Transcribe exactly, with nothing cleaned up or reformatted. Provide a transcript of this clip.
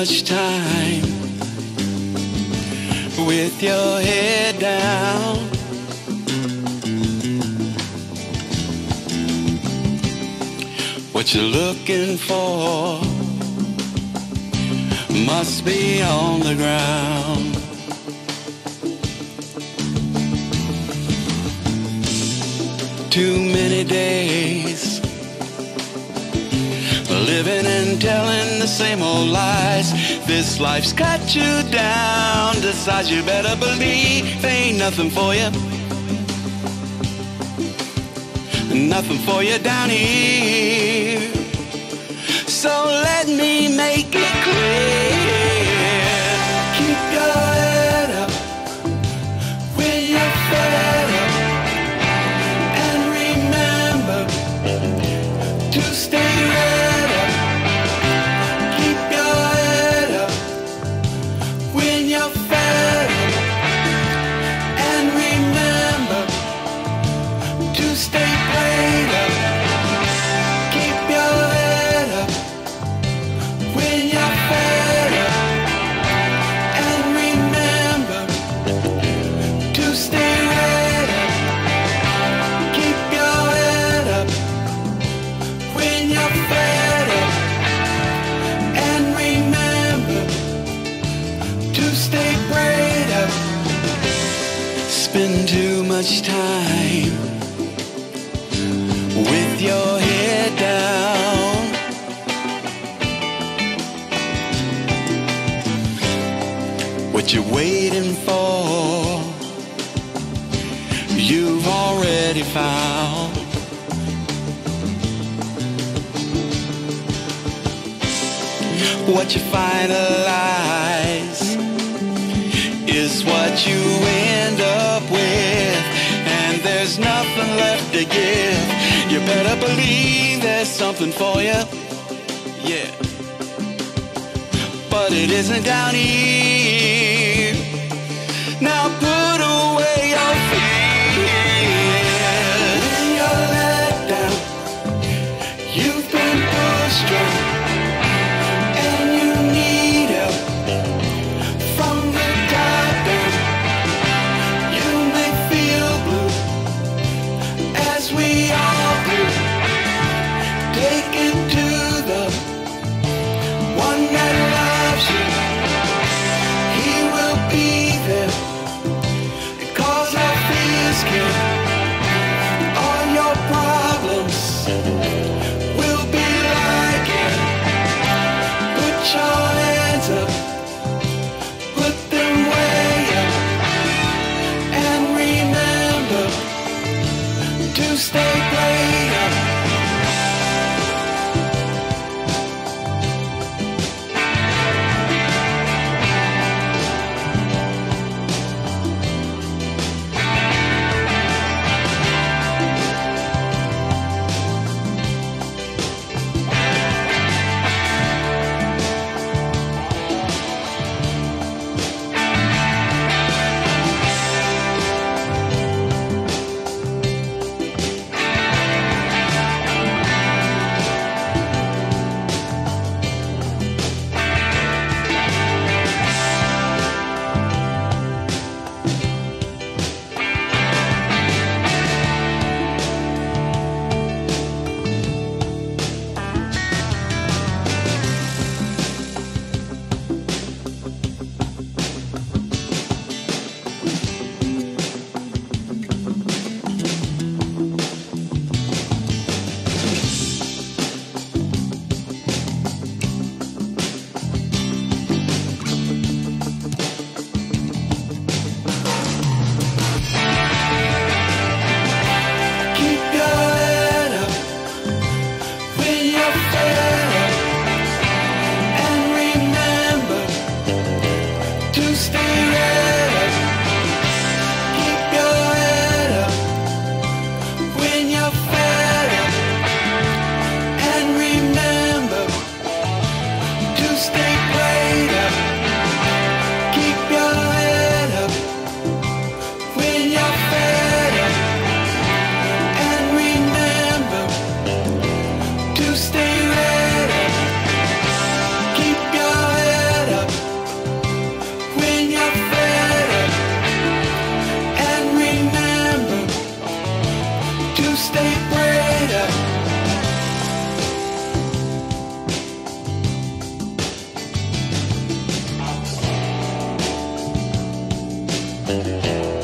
much time with your head down. What you're looking for must be on the ground. Too many days living and telling the same old lies. This life's got you down. Decides you better believe ain't nothing for you. Nothing for you down here. So let me make it clear. Keep your head up when you're fed up, and remember to stay right up. Keep your head up when you're fed up, and remember to stay prayed up. Keep your head up when you're fed up, and remember to stay right up. Keep your head up when you're fed up, and remember to stay prayed up. Spend too much time with your head down. What you're waiting for, you've already found. What you finalize is what you end up with, and there's nothing left to give. You better believe there's something for you, yeah, but it isn't down here. Now put away your fear. When you're let down, you've been pushed around, and you need help from the top down. You may feel blue, as we all do. Take it to the one that loves you. He will be there, cause our fears can. All your problems will be like it. Put your hands up, put them way up, and remember to stay prayed up. stay prayed up. Thank you.